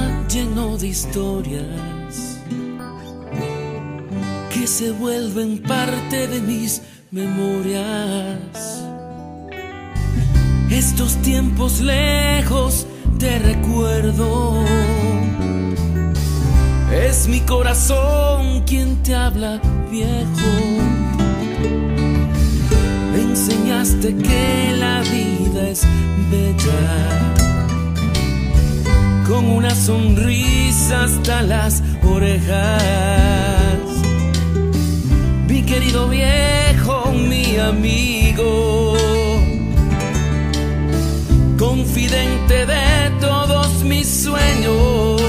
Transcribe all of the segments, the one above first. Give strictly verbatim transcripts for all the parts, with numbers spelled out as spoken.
está lleno de historias que se vuelven parte de mis memorias. Estos tiempos lejos te recuerdo. Es mi corazón quien te habla, viejo. Me enseñaste que la vida es bella, con una sonrisa hasta las orejas. Mi querido viejo, mi amigo, confidente de todos mis sueños.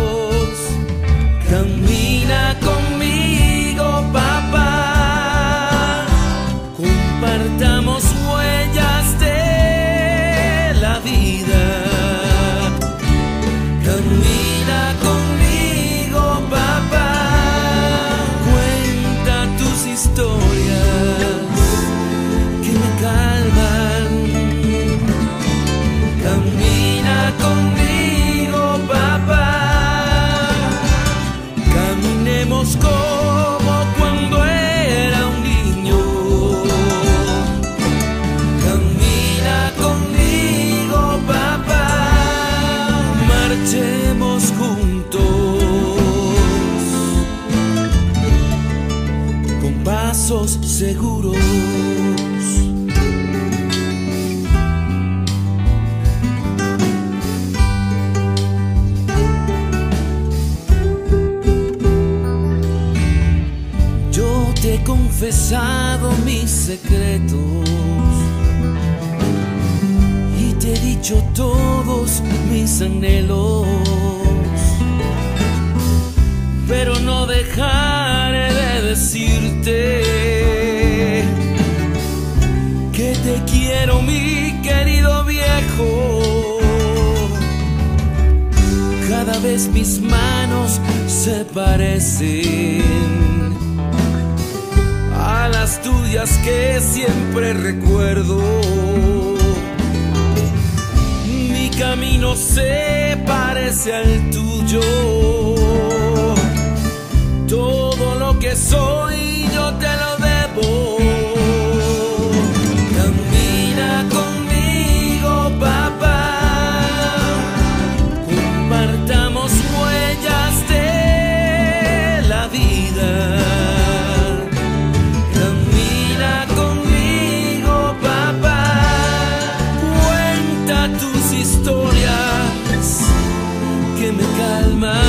Camina conmigo, papá, compartamos huellas de la vida. Camina conmigo, papá, cuenta tus historias que me calman. Camina conmigo, papá, caminemos como cuando era un niño. Camina conmigo, papá, marchemos juntos con pasos seguros. Yo te he confesado mis secretos y te he dicho todos mis anhelos, pero no dejaré de decirte que te quiero, mi querido viejo. Cada vez mis manos se parecen a las tuyas que siempre recuerdo. Mi camino se parece al tuyo. Todo lo que soy yo te lo debo. Camina conmigo, papá, compartamos huellas de la vida. Camina conmigo, papá, cuenta tus historias que me calman.